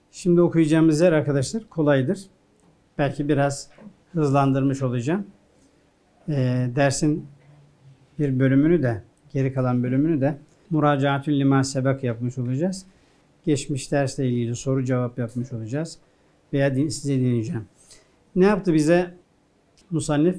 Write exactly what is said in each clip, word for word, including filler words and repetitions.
Şimdi okuyacağımız yer arkadaşlar kolaydır. Belki biraz hızlandırmış olacağım. Ee, dersin bir bölümünü de, geri kalan bölümünü de Muracaatül Lima Sebek yapmış olacağız. Geçmiş dersle ilgili soru cevap yapmış olacağız. Veya din, size dinleyeceğim. Ne yaptı bize musannif?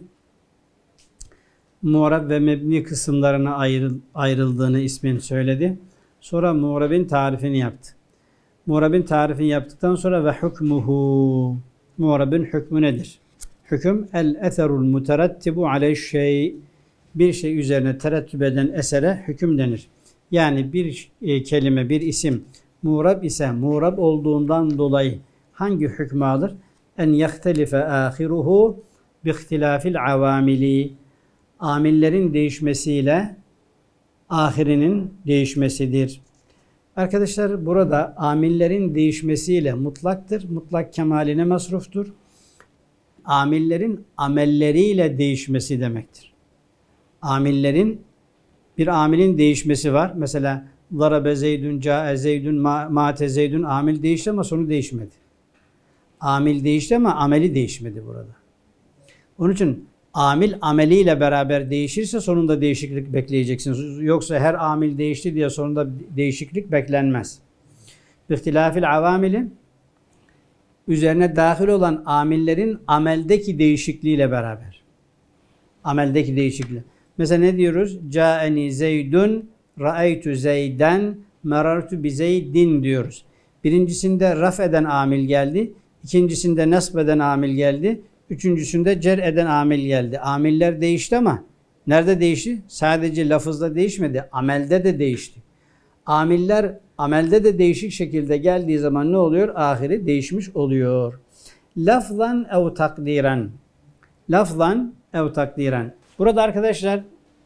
Mu'rab ve mebni kısımlarına ayrıl, ayrıldığını ismin söyledi. Sonra mu'rabin tarifini yaptı. Mu'rabin tarifini yaptıktan sonra ve hukmuhu. Mu'rabin hükmü nedir? Hüküm el-etherul muterattibu aleyhşey. Bir şey üzerine terettüp eden esere hüküm denir. Yani bir e, kelime, bir isim mu'rab ise mu'rab olduğundan dolayı hangi hükmü alır? En yehtelife ahiruhu bi ihtilafil avamili. Amillerin değişmesiyle ahirinin değişmesidir. Arkadaşlar burada amillerin değişmesiyle mutlaktır. Mutlak kemaline masruftur. Amillerin amelleriyle değişmesi demektir. Amillerin bir amilin değişmesi var. Mesela zarabe zeydün, ca'e zeydün, ma'te zeydün amil değişti ama sonu değişmedi. Amil değişti ama ameli değişmedi burada. Onun için amil ameliyle beraber değişirse sonunda değişiklik bekleyeceksiniz. Yoksa her amil değişti diye sonunda değişiklik beklenmez. İhtilafil avamili üzerine dahil olan amillerin ameldeki değişikliğiyle beraber. Ameldeki değişikliği. Mesela ne diyoruz? Ca'eni zeydun, ra'aytu zeyden, merartu bi zeydin diyoruz. Birincisinde raf eden amil geldi. İkincisinde nasb eden amil geldi. Üçüncüsünde cer eden amil geldi. Amiller değişti ama nerede değişti? Sadece lafızda değişmedi. Amelde de değişti. Amiller amelde de değişik şekilde geldiği zaman ne oluyor? Ahiri değişmiş oluyor. Lafzan ev takdiren. Lafzan ev takdiren. Burada arkadaşlar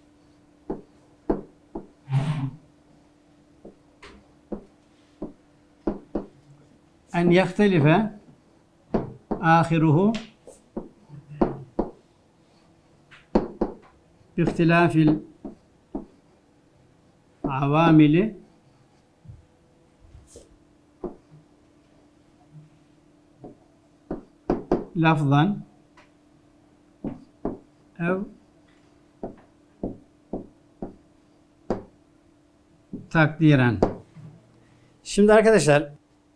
en yehtelife ahiruhu bihtilafil avamili lafzan ev takdiren. Şimdi arkadaşlar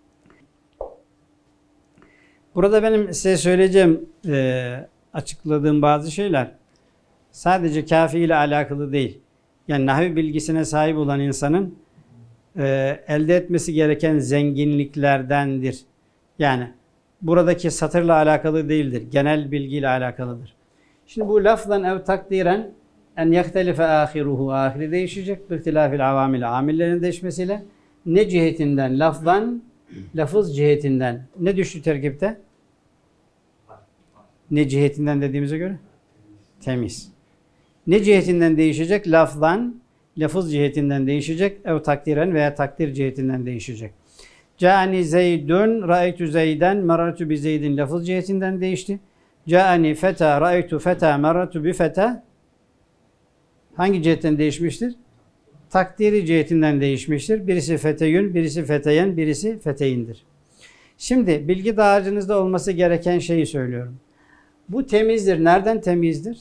burada benim size söyleyeceğim e, açıkladığım bazı şeyler sadece kafi ile alakalı değil. Yani nahvi bilgisine sahip olan insanın e, elde etmesi gereken zenginliklerdendir. Yani buradaki satırla alakalı değildir. Genel bilgiyle alakalıdır. Şimdi bu lafzan ev takdiren en yehtelife ahiruhu, ahiri değişecek. İhtilafil avamil, amillerin değişmesiyle. Ne cihetinden? Lafzan, lafız cihetinden. Ne düştü terkipte? Ne cihetinden dediğimize göre? Temiz. Ne cihetinden değişecek? Lafzan, lafız cihetinden değişecek. Ev takdiren veya takdir cihetinden değişecek. Ca'ani zeydun, ra'aytu zeyden, merartu bi zeydin lafız cihetinden değişti. Ca'ani feta, ra'aytu feta, merartu bi feta hangi cihetten değişmiştir? Takdiri cihetinden değişmiştir. Birisi feteyün, birisi feteyen, birisi feteyindir. Şimdi bilgi dağarcığınızda olması gereken şeyi söylüyorum. Bu temizdir. Nereden temizdir?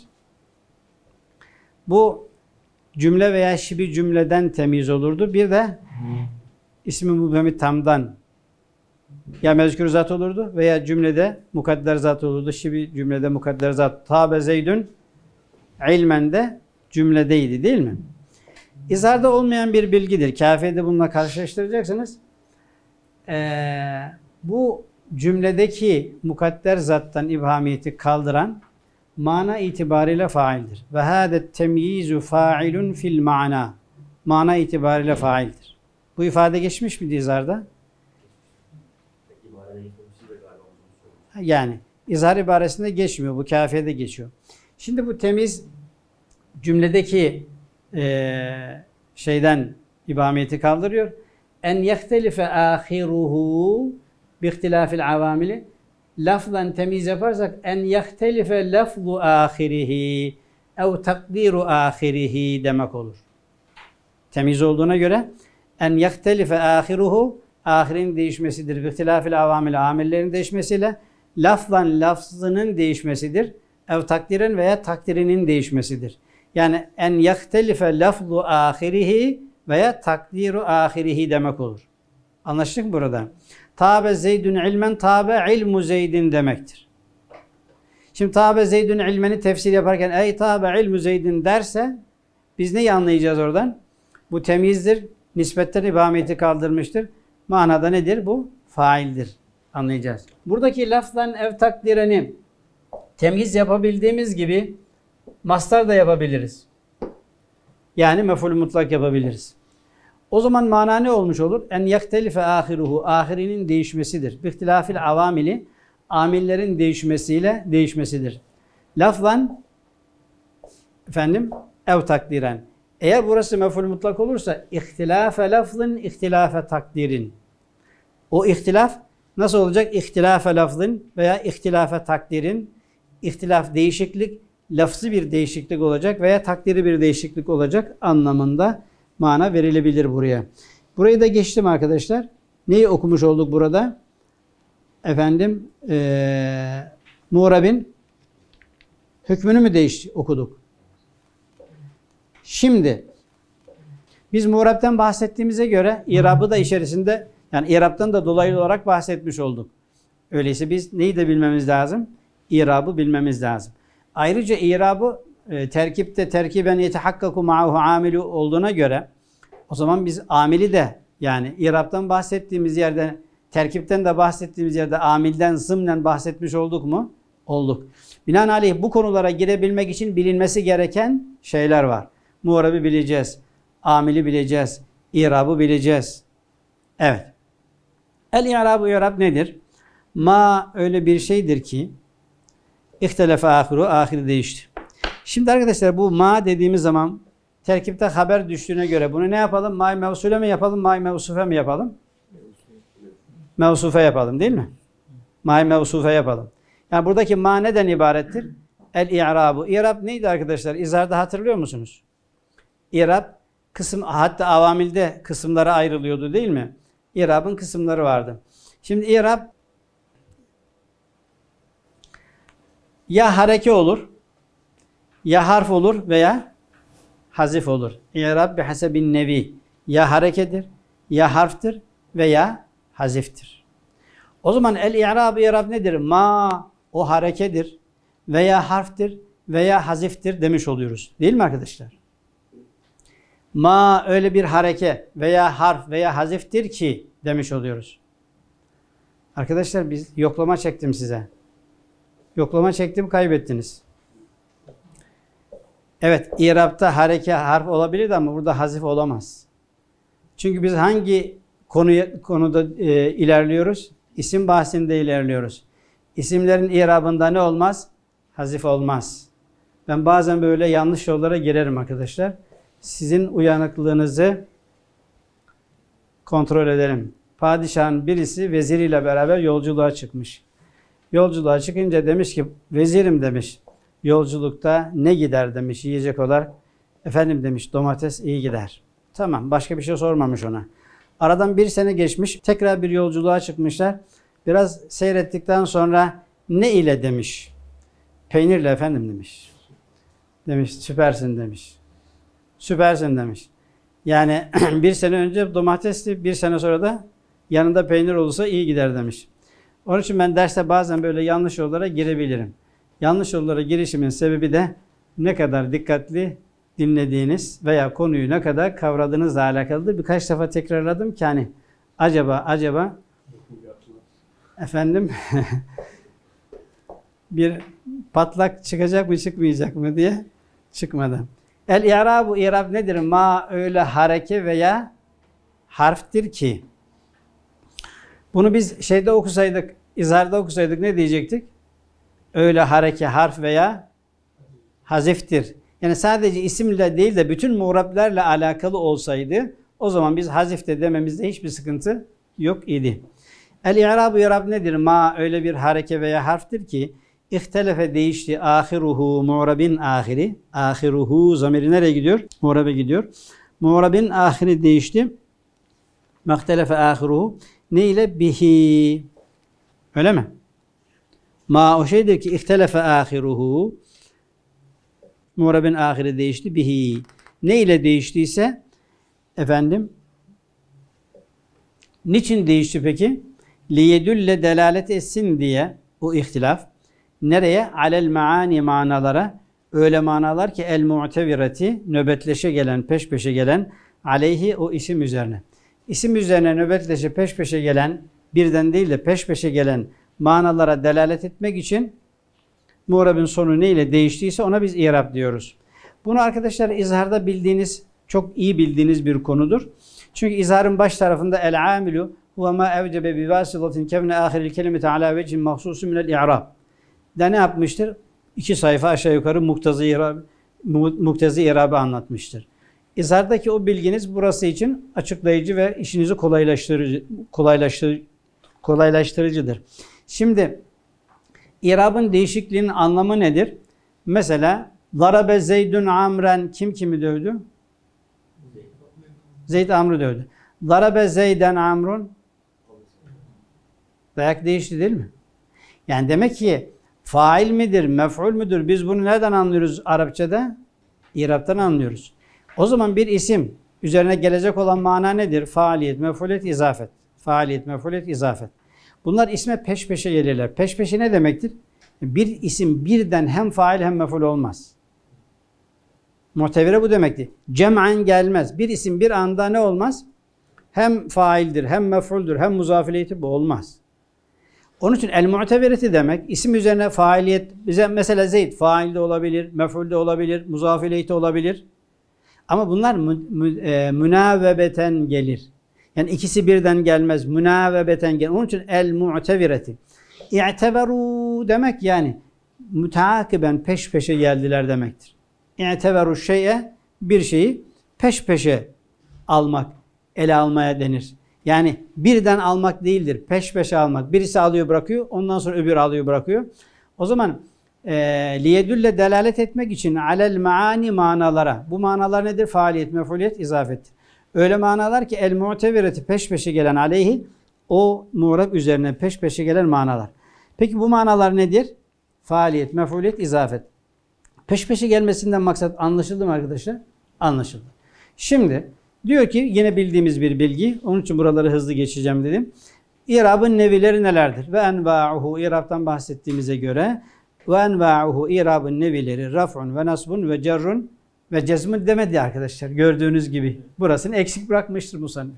Bu cümle veya şibi cümleden temiz olurdu. Bir de ismi mübhemi tamdan ya mezkür zat olurdu veya cümlede mukadder zat olurdu. Şibi cümlede mukadder zat. Tabe zeydün ilmen de cümledeydi değil mi? İzharda olmayan bir bilgidir. Kafiyede bununla karşılaştıracaksınız. Ee, bu cümledeki mukadder zattan ibhamiyeti kaldıran mana itibariyle faildir. Ve hâdet temyizu fa'ilun fil ma'na. Mana itibariyle faildir. Bu ifade geçmiş mi izharda? Yani izhar ibaresinde geçmiyor. Bu kafiyede geçiyor. Şimdi bu temiz cümledeki e, şeyden ibhamiyeti kaldırıyor. En yehtelife ahiruhu bi ihtilafil avamili. Lafzan temiz yaparsak en yehtelife lafzu ahirihi ev takdiru ahirihi demek olur. Temiz olduğuna göre en yehtelife ahiruhu ahirinin değişmesidir. İhtilafil avamil, amillerin değişmesiyle lafzan lafzının değişmesidir. Ev takdiren veya takdirinin değişmesidir. Yani en yahtelife lafzu ahirihi veya takdiru ahirihi demek olur. Anlaştık mı burada? Tabe Zeydün ilmen, tabe ilmu Zeydin demektir. Şimdi tabe Zeydün ilmeni tefsir yaparken ey tabe ilmu Zeydin derse biz neyi anlayacağız oradan? Bu temyizdir. Nispetten ibameti kaldırmıştır. Manada nedir? Bu faildir. Anlayacağız. Buradaki lafzan ev takdireni temyiz yapabildiğimiz gibi mastar da yapabiliriz. Yani mef'ul mutlak yapabiliriz. O zaman mana ne olmuş olur? En yaktelife ahiruhu, ahirinin değişmesidir. İhtilafil avamili, amillerin değişmesiyle değişmesidir. Lafzan efendim ev takdiren. Eğer burası mef'ul mutlak olursa ihtilafe lafzın, ihtilafe takdirin. O ihtilaf nasıl olacak? İhtilafe lafzın veya ihtilafe takdirin. İhtilaf değişiklik, lafzı bir değişiklik olacak veya takdiri bir değişiklik olacak anlamında mana verilebilir buraya. Burayı da geçtim arkadaşlar. Neyi okumuş olduk burada? Efendim ee, muğrabin hükmünü mü değiş okuduk? Şimdi biz muğrabten bahsettiğimize göre irabı da içerisinde, yani irabtan da dolaylı olarak bahsetmiş olduk. Öyleyse biz neyi de bilmemiz lazım? İrabı bilmemiz lazım. Ayrıca irabı e, terkipte terkiben yetehakkaku ma'ahu amilu olduğuna göre o zaman biz amili de, yani irabtan bahsettiğimiz yerde, terkipten de bahsettiğimiz yerde amilden zımnen bahsetmiş olduk mu? Olduk. Binaenaleyh bu konulara girebilmek için bilinmesi gereken şeyler var. Muğrabı bileceğiz. Amili bileceğiz. İrabı bileceğiz. Evet. El-i'rab-ı i'rab nedir? Ma öyle bir şeydir ki İhtelefe ahiru, ahir değişti. Şimdi arkadaşlar bu ma dediğimiz zaman terkipte haber düştüğüne göre bunu ne yapalım? Ma-i mevsule mi yapalım? Ma-i mevsufe mi yapalım? Mevsufe yapalım değil mi? Ma-i mevsufe yapalım. Yani buradaki ma neden ibarettir? El-i'rabu. İrab neydi arkadaşlar? İzharda hatırlıyor musunuz? İrab kısım, hatta avamilde kısımlara ayrılıyordu değil mi? İrabın kısımları vardı. Şimdi İrab ya hareke olur, ya harf olur veya hazif olur. İ'rab bihasebin nevi. Ya harekedir, ya harftir veya haziftir. O zaman el-i'rab i'rab nedir? Ma o harekedir veya harftir veya haziftir demiş oluyoruz. Değil mi arkadaşlar? Ma öyle bir hareke veya harf veya haziftir ki demiş oluyoruz. Arkadaşlar biz yoklama çektim size. Yoklama çektim, kaybettiniz. Evet, İrab'ta hareke harf olabilir ama burada hazif olamaz. Çünkü biz hangi konuya, konuda e, ilerliyoruz? İsim bahsinde ilerliyoruz. İsimlerin İrab'ında ne olmaz? Hazif olmaz. Ben bazen böyle yanlış yollara girerim arkadaşlar. Sizin uyanıklığınızı kontrol edelim. Padişahın birisi veziriyle beraber yolculuğa çıkmış. Yolculuğa çıkınca demiş ki, vezirim demiş, yolculukta ne gider demiş yiyecek olarak. Efendim demiş, domates iyi gider. Tamam, başka bir şey sormamış ona. Aradan bir sene geçmiş, tekrar bir yolculuğa çıkmışlar. Biraz seyrettikten sonra ne ile demiş. Peynirle efendim demiş. Demiş, süpersin demiş. Süpersin demiş. Yani bir sene önce domatesli, bir sene sonra da yanında peynir olursa iyi gider demiş. Onun için ben derste bazen böyle yanlış yollara girebilirim. Yanlış yollara girişimin sebebi de ne kadar dikkatli dinlediğiniz veya konuyu ne kadar kavradığınızla alakalıdır. Birkaç defa tekrarladım ki hani acaba acaba efendim bir patlak çıkacak mı çıkmayacak mı diye çıkmadı. El-i'rabu i'rab nedir? Ma öyle hareke veya harftir ki. Bunu biz şeyde okusaydık, izharda okusaydık ne diyecektik? Öyle hareke, harf veya haziftir. Yani sadece isimle değil de bütün muğrablerle alakalı olsaydı o zaman biz hazifte dememizde hiçbir sıkıntı yok idi. El-i'rab-ı i'rab nedir? Ma öyle bir hareke veya harftir ki İhtelefe değişti ahiruhu muğrabin ahiri. Ahiruhu zamiri nereye gidiyor? Muğrabe gidiyor. Muğrabin ahiri değişti. Mehtelefe ahiruhu. Ne ile? Bihi. Öyle mi? Ma o şeydir ki ihtelefe ahiruhu. Mu'rabin ahiri değişti. Bihi. Ne ile değiştiyse efendim niçin değişti peki? Liyedülle delalet etsin diye o ihtilaf. Nereye? Alel maani manalara. Öyle manalar ki el mu'tevireti nöbetleşe gelen, peş peşe gelen aleyhi o isim üzerine. İsim üzerine nöbetleşe peş peşe gelen, birden değil de peş peşe gelen manalara delalet etmek için mu'rabın sonu neyle değiştiyse ona biz i'rab diyoruz. Bunu arkadaşlar izharda bildiğiniz, çok iyi bildiğiniz bir konudur. Çünkü izharın baş tarafında el amilu huve ma evcebe bi vasilatin kevne ahiril kelimeti ala vechin mahsusu minel i'rab. Da ne yapmıştır? İki sayfa aşağı yukarı muktezı i'rab, muktezı i'rabı anlatmıştır. İzhardaki o bilginiz burası için açıklayıcı ve işinizi kolaylaştırıcı, kolaylaştırıcı, kolaylaştırıcıdır. Şimdi İrabın değişikliğinin anlamı nedir? Mesela Zarabe Zeydun Amren, kim kimi dövdü? Zeyd Amr'ı dövdü. Zarabe Zeyden Amrun, dayak değişti değil mi? Yani demek ki fail midir, mef'ul müdür? Biz bunu nereden anlıyoruz Arapçada? İrab'tan anlıyoruz. O zaman bir isim üzerine gelecek olan mana nedir? Faaliyet, mef'uliyet, izafet. Faaliyet, mef'uliyet, izafet. Bunlar isme peş peşe gelirler. Peş peşe ne demektir? Bir isim birden hem fail hem mef'ul olmaz. Mu'tevire bu demektir. Cem'an gelmez. Bir isim bir anda ne olmaz? Hem faildir, hem mef'uldür, hem muzafiliyeti bu olmaz. Onun için el-mu'tevireti demek isim üzerine faaliyet, bize mesela Zeyd fail de olabilir, mef'ul de olabilir, muzafiliyeti olabilir. Ama bunlar mü, mü, e, münavebeten gelir. Yani ikisi birden gelmez. Münavebeten gelir. Onun için el-mu'tevireti. İ'teberu demek yani müteakiben peş peşe geldiler demektir. İ'teberu şeye bir şeyi peş peşe almak, ele almaya denir. Yani birden almak değildir. Peş peşe almak. Birisi alıyor bırakıyor. Ondan sonra öbürü alıyor bırakıyor. O zaman e, liyedülle delalet etmek için alel maani manalara. Bu manalar nedir? Faaliyet, mef'uliyet, izafettir. Öyle manalar ki el mu'tevireti peş peşe gelen aleyhi o mu'rab üzerine peş peşe gelen manalar. Peki bu manalar nedir? Faaliyet, mef'uliyet, izafet. Peş peşe gelmesinden maksat anlaşıldı mı arkadaşlar? Anlaşıldı. Şimdi diyor ki yine bildiğimiz bir bilgi. Onun için buraları hızlı geçeceğim dedim. İrabın nevileri nelerdir? Ve enva'uhu İrab'tan bahsettiğimize göre ve enva'uhu İrabın nevileri raf'un ve nasbun ve cerrun ve cezmun demedi arkadaşlar. Gördüğünüz gibi. Burasını eksik bırakmıştır musannif.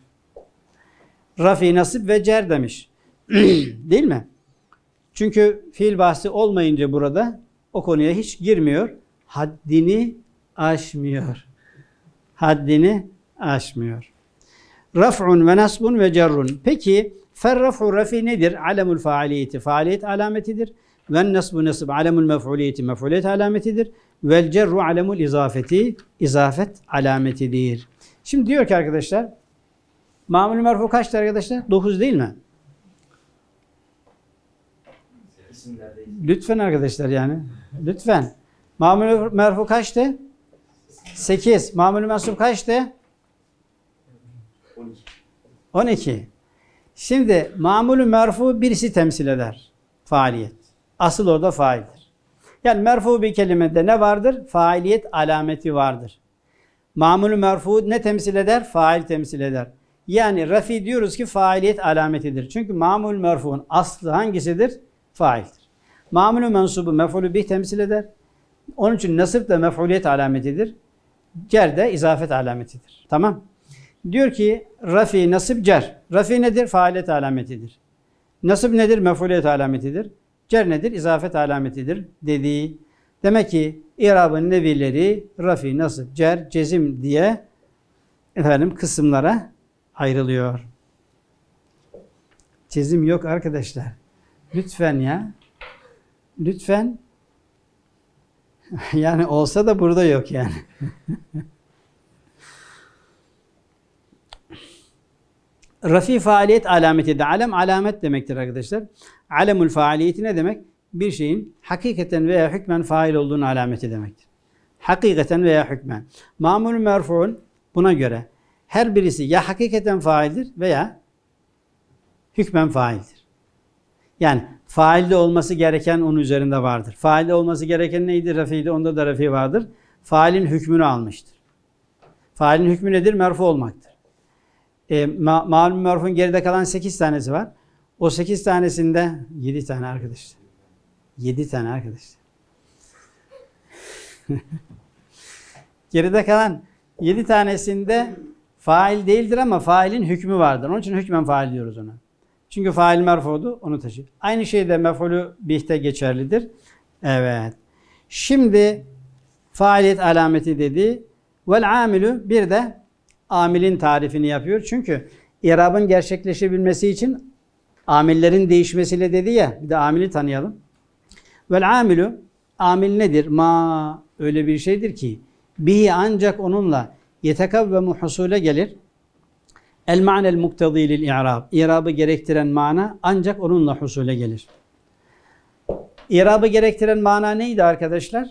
Rafi, nasip ve cer demiş. Değil mi? Çünkü fiil bahsi olmayınca burada o konuya hiç girmiyor. Haddini aşmıyor. Haddini aşmıyor. Raf'un ve nasbun ve cerrun. Peki ferrafu rafi nedir? Alemul faaliyeti. Faaliyet alametidir. Ve nasbu nasb alemul mef'uliyeti. Mef'uliyet alametidir. Vel cerru alemul izafeti. İzafet alametidir. Şimdi diyor ki arkadaşlar mamul merfu kaçtı arkadaşlar? dokuz değil mi? Lütfen arkadaşlar yani. Lütfen. Mamul merfu kaçtı? sekiz. Mamul mensup kaçtı? on iki. Şimdi mamul merfu birisi temsil eder. Faaliyet. Asıl orada faildir. Yani merfu bir kelimede ne vardır? Failiyet alameti vardır. Mamul merfu ne temsil eder? Fail temsil eder. Yani rafi diyoruz ki failiyet alametidir. Çünkü mamul merfu'nun aslı hangisidir? Faildir. Mamul mensubu mef'ulü bih temsil eder. Onun için nasip de mef'uliyet alametidir. Cer de izafet alametidir. Tamam. Diyor ki rafi, nasip, cer. Rafi nedir? Failiyet alametidir. Nasip nedir? Mef'uliyet alametidir. Cer nedir? İzafet alametidir dediği. Demek ki İrab'ın nevileri rafi, nasip, cer, cezim diye efendim kısımlara ayrılıyor. Cezim yok arkadaşlar. Lütfen ya. Lütfen. Yani olsa da burada yok yani. Rafi faaliyet alametidir. Alem alamet demektir arkadaşlar. Alemul faaliyeti ne demek? Bir şeyin hakikaten veya hükmen fail olduğunu alameti demektir. Hakikaten veya hükmen. Mamul merfu'un buna göre her birisi ya hakikaten faildir veya hükmen faildir. Yani failde olması gereken onun üzerinde vardır. Failde olması gereken neydi? Refiydi. Onda da refi vardır. Failin hükmünü almıştır. Failin hükmü nedir? Merfu olmaktır. E, ma malum merfun geride kalan sekiz tanesi var. O sekiz tanesinde yedi tane arkadaşlar. yedi tane arkadaşlar. Geride kalan yedi tanesinde fail değildir ama failin hükmü vardır. Onun için hükmen fail diyoruz ona. Çünkü fail merfudu, onu taşır. Aynı şey de mef'ulü bih'te geçerlidir. Evet. Şimdi faaliyet alameti dedi. Vel amilü, bir de amilin tarifini yapıyor. Çünkü irabın gerçekleşebilmesi için amillerin değişmesiyle dedi ya, bir de amili tanıyalım. Vel amilü, amil nedir? Ma, öyle bir şeydir ki bihi, ancak onunla yetekavvemu husule gelir. El ma'nel muktadî lil i'rab, i'rabı gerektiren mana ancak onunla husule gelir. İ'rabı gerektiren mana neydi arkadaşlar?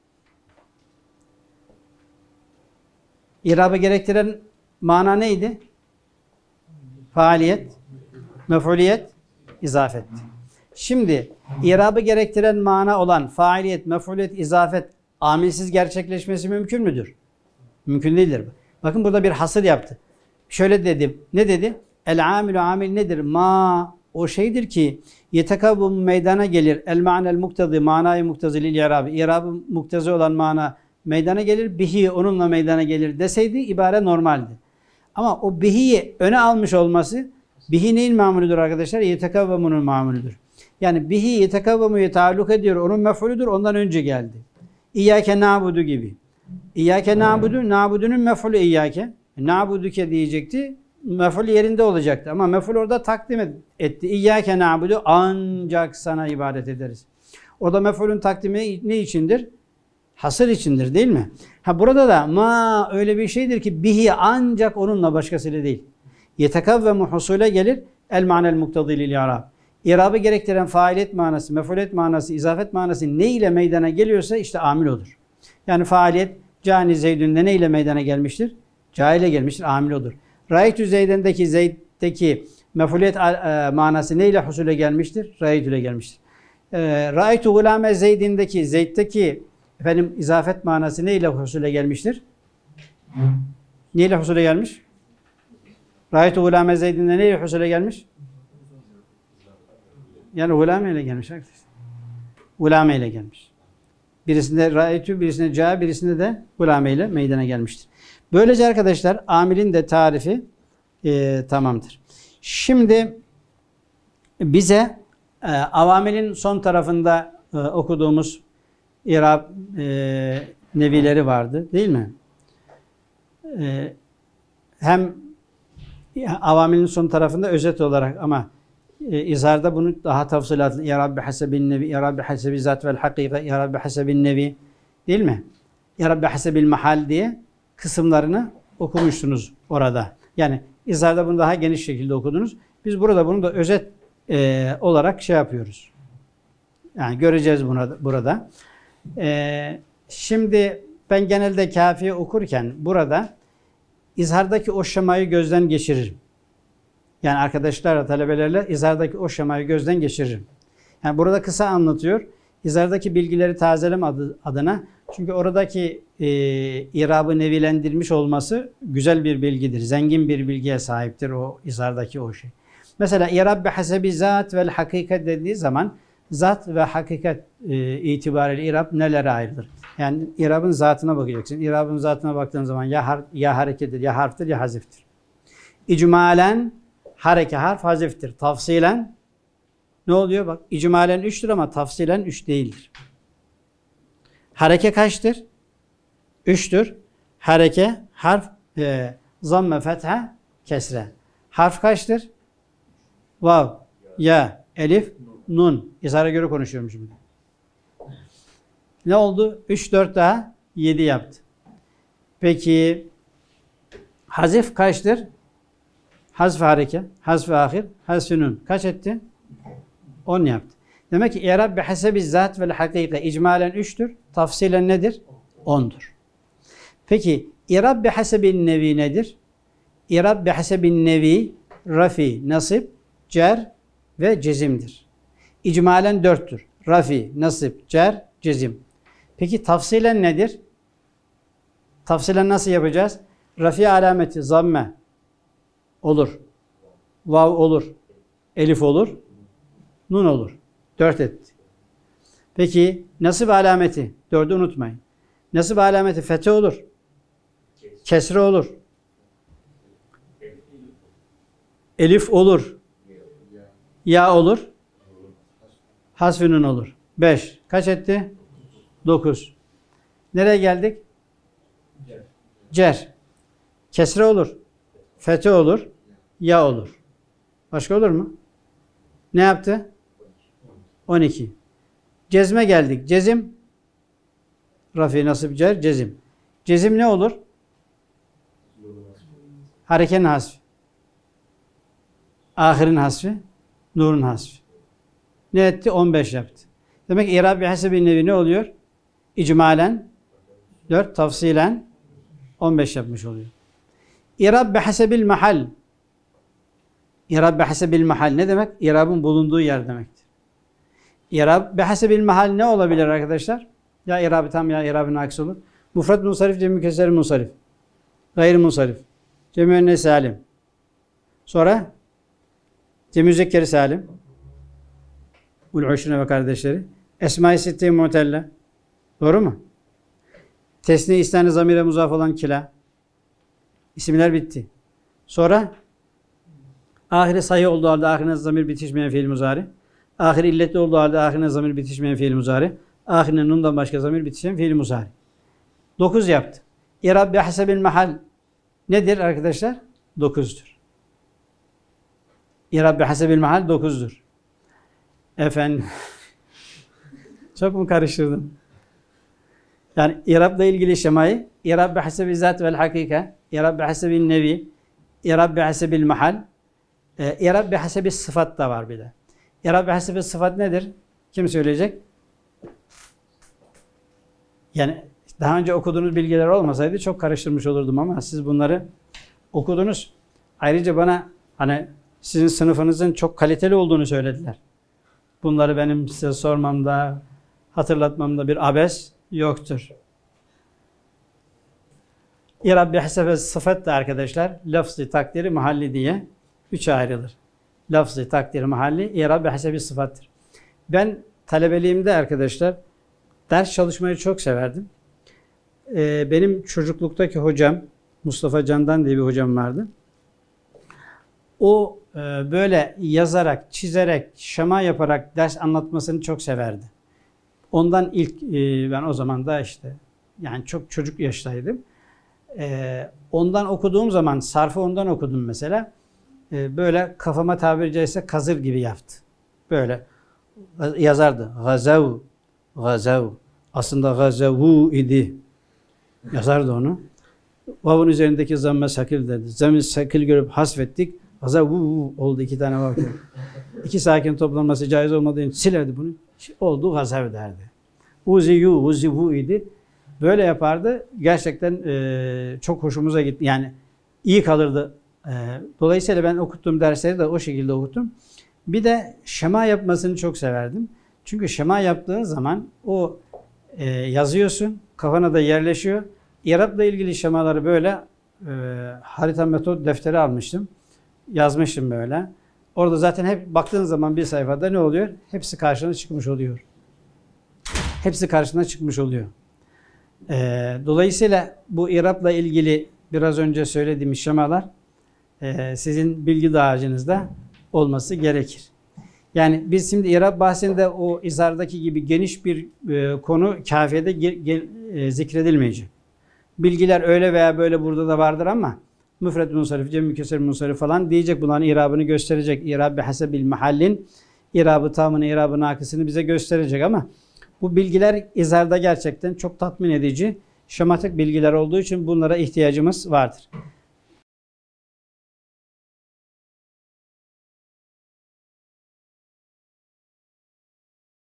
İ'rabı gerektiren mana neydi? Faaliyet, mef'uliyet, izafet. Şimdi i'rabı gerektiren mana olan faaliyet, mef'uliyet, izafet amilsiz gerçekleşmesi mümkün müdür? Mümkün değildir. Bakın burada bir hasır yaptı. Şöyle dedi. Ne dedi? El amilü, amil nedir? Ma, o şeydir ki yetekavvum, meydana gelir. El ma'nel muktazı, manayı muktazı lil i'rabı. İ'rabı muktazı olan mana meydana gelir. Bihi, onunla meydana gelir deseydi ibare normaldi. Ama o bihi'yi öne almış olması, bihi neyin mamulüdür arkadaşlar? Yetekavvumunun mamulüdür. Yani bihi yetekavvumu'ya taalluk ediyor. Onun mef'ulüdür. Ondan önce geldi. İyyâke na'budu gibi. İyyâke na'budu, na'budunun mef'ulü İyyâke. Na'buduke diyecekti. Mef'ul yerinde olacaktı. Ama mef'ul orada takdim etti. İyyâke na'budu, ancak sana ibadet ederiz. Orada mef'ulün takdimi ne içindir? Hasır içindir, değil mi? Ha, burada da ma öyle bir şeydir ki bihi, ancak onunla, başkasıyla değil. Yetekavvemu husule gelir. El ma'nel muktadî lil i'rab. İ'rabı gerektiren faaliyet manası, mef'uliyet manası, izafet manası ne ile meydana geliyorsa işte amil odur. Yani faaliyet cani zeydünde ne ile meydana gelmiştir? Ca ile gelmiştir, amil odur. Ra'ytü Zeyden'deki Zeyd'deki mef'uliyet e, manası ne ile husule gelmiştir? Ra'ytü ile gelmiştir. E, Ra'ytü gulame Zeyd'indeki Zeyd'deki efendim izafet manası ne ile husule gelmiştir? Ne ile husule gelmiş? Ra'ytü gulame Zeyd'inde ne ile husule gelmiş? Yani gulame ile gelmiş arkadaşlar. Gulame ile gelmiş. Birisinde ra'ytü, birisinde ca, birisinde de gulame ile meydana gelmiştir. Böylece arkadaşlar amilin de tarifi e, tamamdır. Şimdi bize e, avamilin son tarafında e, okuduğumuz İrab e, nevileri vardı, değil mi? E, hem avamilin son tarafında özet olarak ama e, izharda bunu daha tafsilatlı. İrab bihasebin nevi, İrab bihasebi zat vel hakika, İrab bihasebin nevi, değil mi? İrab bihasebil mahal diye kısımlarını okumuştunuz orada. Yani izharda bunu daha geniş şekilde okudunuz. Biz burada bunu da özet e, olarak şey yapıyoruz. Yani göreceğiz bunu burada. E, şimdi ben genelde kafiye okurken burada izhardaki o şemayı gözden geçiririm. Yani arkadaşlarla, talebelerle izhardaki o şemayı gözden geçiririm. Yani burada kısa anlatıyor. İzhardaki bilgileri tazelem adı, adına. Çünkü oradaki e, irabı nevilendirmiş olması güzel bir bilgidir. Zengin bir bilgiye sahiptir o izhardaki o şey. Mesela irab bihasebi zat vel hakikat dediği zaman zat ve hakikat e, itibariyle irab nelere ayrılır? Yani irabın zatına bakacaksın. İrabın zatına baktığın zaman ya, har ya harekettir, ya harftir, ya haziftir. İcmalen hareke, harf, haziftir. Tafsilen ne oluyor? Bak, icmalen üçtür ama tafsilen üç değildir. Hareke kaçtır? Üçtür. Hareke, harf, e, zamme, fetha, kesre. Harf kaçtır? Vav, ya, elif, nun. İzhara göre konuşuyorum şimdi. Ne oldu? üç, dört daha yedi yaptı. Peki hazif kaçtır? Hazf hareke, hazf ahir, hazf nun. Kaç etti? on yaptı. Demek ki i'rab bihasebi zat vel hakika icmalen üçtür. Tafsilen nedir? ondur. Peki i'rab bihasebin nevi nedir? İ'rab bihasebin nevi rafi, nasip, cer ve cezimdir. İcmalen dörttür. Rafi, nasip, cer, cezim. Peki tafsilen nedir? Tafsilen nasıl yapacağız? Rafi alameti zamme olur. Vav olur. Elif olur. Nun olur. Dört etti. Peki nasip alameti? Dördü unutmayın. Nasip alameti fethe olur. Kesre olur. Elif olur. Ya olur. Hasfı nun olur. Beş. Kaç etti? Dokuz. Nereye geldik? Cer. Kesre olur. Fethe olur. Ya olur. Başka olur mu? Ne yaptı? on iki. Cezme geldik. Cezim. Rafi, nasip, cer, cezim. Cezim ne olur? Harekenin hasfi. Ahirin hasfi. Nurun hasfi. Ne etti? on beş yaptı. Demek ki İrab-ı hasebi nevi ne oluyor? İcmalen dört, tafsilen on beş yapmış oluyor. İrab-ı hasebil mahal. İrab-ı hasebil mahal ne demek? İrabın bulunduğu yer demektir. İrab-ı hasebil mahal ne olabilir arkadaşlar? Ya İrab-ı tam ya İrab-ı nakis olur. Mufrad munsarif, cem-i mükesser munsarif. Gayr munsarif. Cem-i müennes salim. Sonra cem-i müzekker salim. Ul-Uşrine ve kardeşleri. Esma-i Sitte-i Mu'telle. Doğru mu? Tesni istani zamire muzaf olan kila. İsimler bitti. Sonra ahire sahih olduğu halde ahirine zamir bitişmeyen fiil muzari. Ahir illetli olduğu halde ahirine zamir bitişmeyen fiil muzari. Ahirine nundan başka zamir bitişmeyen fiil muzari. Dokuz yaptı. İrab bi hasebil mahal nedir arkadaşlar? Dokuzdur. İrab bi hasebil mahal dokuzdur. Efendim çok mu karıştırdım? Yani İrab'la ilgili şemayı İrab bi hasebi zat vel hakika, İrab bi hasebil nevi, İrab bi hasebil mahal, e, İrab bi hasebi sıfat da var bir de. İrab bi hasebi sıfat nedir? Kim söyleyecek? Yani daha önce okuduğunuz bilgiler olmasaydı çok karıştırmış olurdum ama siz bunları okudunuz. Ayrıca bana hani sizin sınıfınızın çok kaliteli olduğunu söylediler. Bunları benim size sormamda, hatırlatmamda bir abes yoktur. İrab bi hasebi sıfat da arkadaşlar lafzı, takdiri, mahalli diye üçe ayrılır. Lafzı, takdiri, mahalli, İrab bi hasebi sıfattır. Ben talebeliğimde arkadaşlar ders çalışmayı çok severdim. Ee, benim çocukluktaki hocam Mustafa Candan diye bir hocam vardı. O e, böyle yazarak, çizerek, şema yaparak ders anlatmasını çok severdi. Ondan ilk e, ben o zaman da işte yani çok çocuk yaştaydım. E, ondan okuduğum zaman sarfı ondan okudum mesela. E, böyle kafama tabiri caizse kazır gibi yaptı. Böyle yazardı. Gazav, gazav. Aslında gazavu idi. Yazardı onu. Vav'un üzerindeki zamme sakil dedi. Zamm-ı sakil görüp hasfettik. Gazavu oldu, iki tane vav. İki sakin toplanması caiz olmadığı için silerdi bunu. Oldu gazav derdi. Uziyu, uzivu idi. Böyle yapardı. Gerçekten e, çok hoşumuza gitti. Yani iyi kalırdı. E, dolayısıyla ben okuttuğum dersleri de o şekilde okuttum. Bir de şema yapmasını çok severdim. Çünkü şema yaptığın zaman o e, yazıyorsun, kafana da yerleşiyor. İrab'la ilgili şemaları böyle e, harita metot defteri almıştım. Yazmıştım böyle. Orada zaten hep baktığın zaman bir sayfada ne oluyor? Hepsi karşına çıkmış oluyor. Hepsi karşına çıkmış oluyor. E, dolayısıyla bu İrab'la ilgili biraz önce söylediğim şemalar e, sizin bilgi dağarcığınızda olması gerekir. Yani biz şimdi İrab bahsinde o izardaki gibi geniş bir e, konu kafiyede ge, ge, e, zikredilmeyecek. Bilgiler öyle veya böyle burada da vardır ama müfred munsarif, cem-i mükesser munsarif falan diyecek, bunların irabını gösterecek. İrab bi hasebil mahallin irabı tamını, irabı nakısını bize gösterecek ama bu bilgiler izarda gerçekten çok tatmin edici, şematik bilgiler olduğu için bunlara ihtiyacımız vardır.